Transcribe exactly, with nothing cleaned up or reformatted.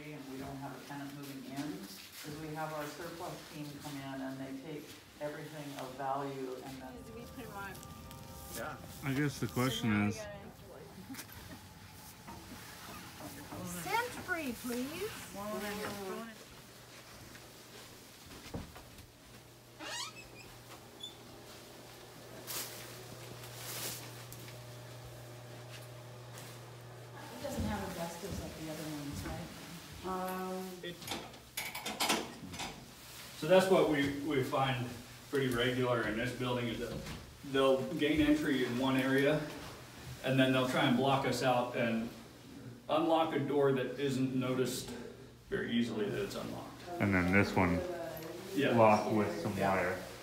property and we don't have a tenant moving in, is we have our surplus team come in and they take everything of value and then. We put them on. Yeah. I guess the question so is. Scent free, please. Well, then you're throwing it. It doesn't have asbestos like the other ones, right? Um, It, so that's what we, we find pretty regular in this building is that they'll gain entry in one area and then they'll try and block us out and unlock a door that isn't noticed very easily that it's unlocked. And then this one Yeah. locked with some wire.